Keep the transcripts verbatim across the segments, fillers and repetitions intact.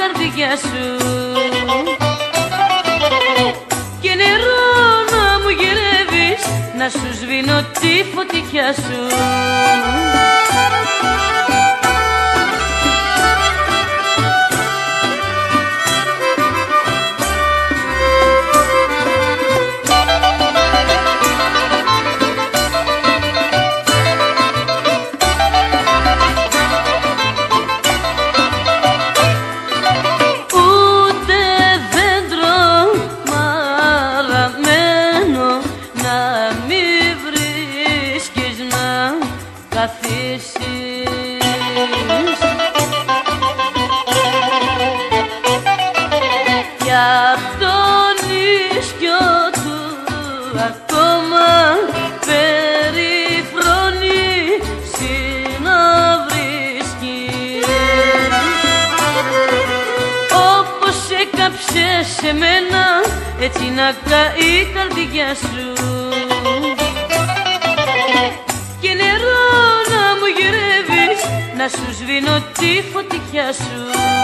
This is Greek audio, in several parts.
καρδιά σου και νερό να μου γυρεύεις, να σου σβήνω τη φωτιά σου. Για τον ίσκιο του ακόμα περιφρονεί συναβρίσκει. Όπως έκαψες εμένα, έτσι να καεί η καρδιά σου και νερό να μου γυρεύεις, να σου σβήνω τη φωτιά σου.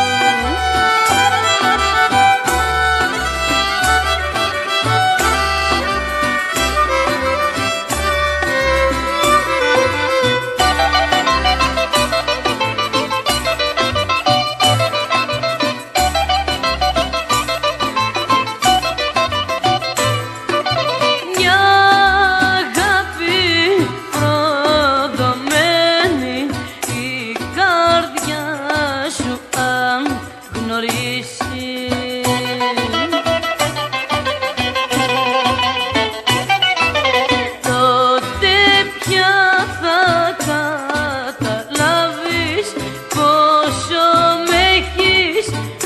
Τότε πια θα καταλάβεις πόσο με έχεις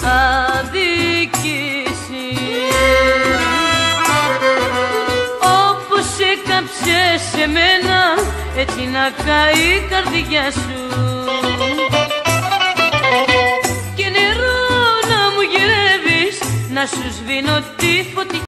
αδικήσει. Όπως έκαψες εμένα, έτσι να καεί η καρδιά σου και νερό να μου γυρεύεις, να σου σβήνω τη φωτιά.